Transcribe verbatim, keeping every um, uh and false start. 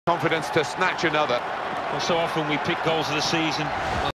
Confidence to snatch another. Well, so often we pick goals of the season.